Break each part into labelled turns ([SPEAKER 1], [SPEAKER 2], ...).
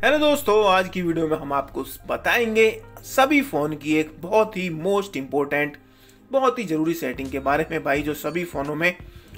[SPEAKER 1] Hello दोस्तों, आज की वीडियो में हम आपको बताएंगे सभी फ़ोन की एक बहुत ही मोस्ट इम्पोर्टेंट, बहुत ही ज़रूरी सेटिंग के बारे में भाई, जो सभी फ़ोनों में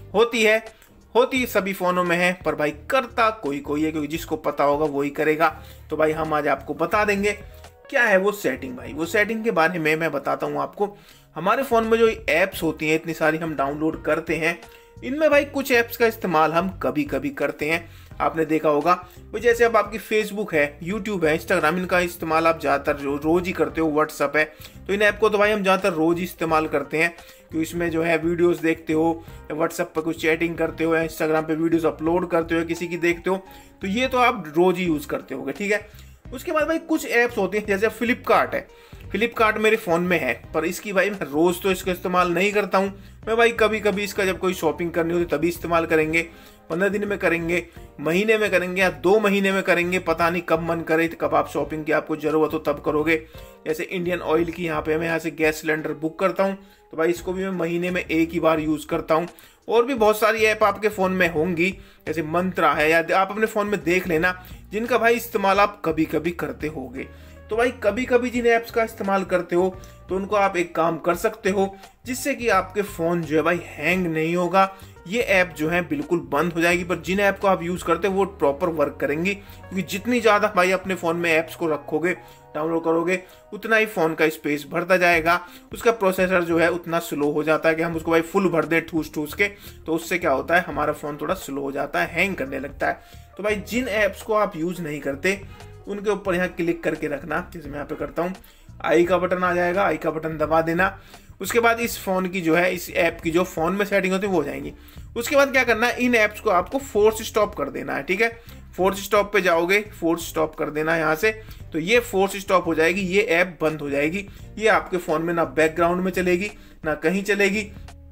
[SPEAKER 1] होती सभी फ़ोनों में है, पर भाई करता कोई कोई है, क्योंकि जिसको पता होगा वही करेगा। तो भाई हम आज आपको बता देंगे क्या है वो सेटिंग। भाई वो सेटिंग के बारे में मैं बताता हूँ आपको। हमारे फ़ोन में जो ऐप्स होती हैं इतनी सारी हम डाउनलोड करते हैं, इनमें भाई कुछ ऐप्स का इस्तेमाल हम कभी कभी करते हैं। आपने देखा होगा भाई, जैसे अब आपकी फेसबुक है, यूट्यूब है, इंस्टाग्राम, इनका इस्तेमाल आप ज़्यादातर रोज़ ही करते हो। व्हाट्सअप है, तो इन ऐप को तो भाई हम ज़्यादातर रोज़ ही इस्तेमाल करते हैं, क्योंकि इसमें जो है वीडियोस देखते हो, या व्हाट्सअप पर कुछ चैटिंग करते हो, या इंस्टाग्राम पे वीडियोस अपलोड करते हो, किसी की देखते हो, तो ये तो आप रोज़ ही यूज़ करते होगे। ठीक है। उसके बाद भाई कुछ ऐप्स होती हैं, जैसे फ्लिपकार्ट है। फ्लिपकार्ट मेरे फ़ोन में है, पर इसकी भाई मैं रोज़ तो इसका इस्तेमाल नहीं करता हूँ। मैं भाई कभी कभी इसका जब कोई शॉपिंग करनी होती तभी इस्तेमाल करेंगे, 15 दिन में करेंगे, महीने में करेंगे, या 2 महीने में करेंगे। पता नहीं कब मन करे, कब आप शॉपिंग की आपको ज़रूरत हो तब करोगे। जैसे इंडियन ऑयल की यहाँ पे मैं यहाँ से गैस सिलेंडर बुक करता हूँ, तो भाई इसको भी मैं महीने में एक ही बार यूज़ करता हूँ। और भी बहुत सारी ऐप आपके फ़ोन में होंगी, जैसे मंत्रा है, या आप अपने फ़ोन में देख लेना, जिनका भाई इस्तेमाल आप कभी कभी करते होगे। तो भाई कभी कभी जिन ऐप्स का इस्तेमाल करते हो, तो उनको आप एक काम कर सकते हो, जिससे कि आपके फ़ोन जो है भाई हैंग नहीं होगा। ये ऐप जो है बिल्कुल बंद हो जाएगी, पर जिन ऐप को आप यूज़ करते हो वो प्रॉपर वर्क करेंगी, क्योंकि जितनी ज़्यादा भाई अपने फ़ोन में ऐप्स को रखोगे, डाउनलोड करोगे, उतना ही फ़ोन का स्पेस भरता जाएगा। उसका प्रोसेसर जो है उतना स्लो हो जाता है कि हम उसको भाई फुल भर दें ठूस ठूस के, तो उससे क्या होता है, हमारा फ़ोन थोड़ा स्लो हो जाता है, हैंग करने लगता है। तो भाई जिन ऐप्स को आप यूज़ नहीं करते, उनके ऊपर यहाँ क्लिक करके रखना, जैसे मैं यहाँ पे करता हूँ, आई का बटन आ जाएगा, आई का बटन दबा देना। उसके बाद इस फोन की जो है, इस ऐप की जो फोन में सेटिंग होती है वो हो जाएंगी। उसके बाद क्या करना है, इन ऐप्स को आपको फोर्स स्टॉप कर देना है। ठीक है। फोर्स स्टॉप पे जाओगे, फोर्स स्टॉप कर देना है यहाँ से, तो ये फोर्स स्टॉप हो जाएगी, ये ऐप बंद हो जाएगी। ये आपके फोन में ना बैकग्राउंड में चलेगी, ना कहीं चलेगी,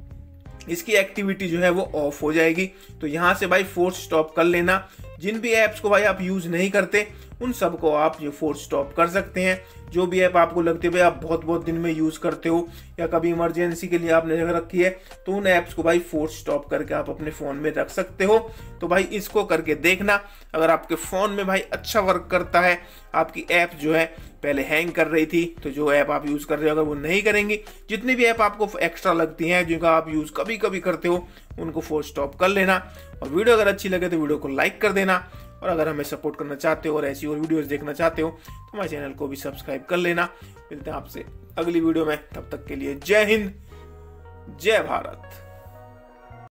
[SPEAKER 1] इसकी एक्टिविटी जो है वो ऑफ हो जाएगी। तो यहाँ से भाई फोर्स स्टॉप कर लेना। जिन भी ऐप्स को भाई आप यूज़ नहीं करते, उन सबको आप ये फोर्स स्टॉप कर सकते हैं। जो भी ऐप आपको लगती है भाई आप बहुत बहुत दिन में यूज़ करते हो, या कभी इमरजेंसी के लिए आपने जगह रखी है, तो उन ऐप्स को भाई फोर्स स्टॉप करके आप अपने फ़ोन में रख सकते हो। तो भाई इसको करके देखना, अगर आपके फ़ोन में भाई अच्छा वर्क करता है, आपकी ऐप जो है पहले हैंग कर रही थी, तो जो ऐप आप यूज़ कर रहे हो अगर वो नहीं करेंगी, जितनी भी ऐप आपको एक्स्ट्रा लगती हैं, जिनका आप यूज़ कभी कभी करते हो, उनको फोर्स स्टॉप कर लेना। और वीडियो अगर अच्छी लगे तो वीडियो को लाइक कर देना, और अगर हमें सपोर्ट करना चाहते हो और ऐसी और वीडियोस देखना चाहते हो, तो हमारे चैनल को भी सब्सक्राइब कर लेना। मिलते हैं आपसे अगली वीडियो में, तब तक के लिए जय हिंद, जय भारत।